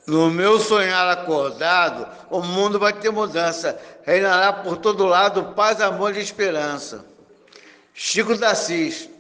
No meu sonhar acordado, o mundo vai ter mudança. Reinará por todo lado paz, amor e esperança. Chico da Assis.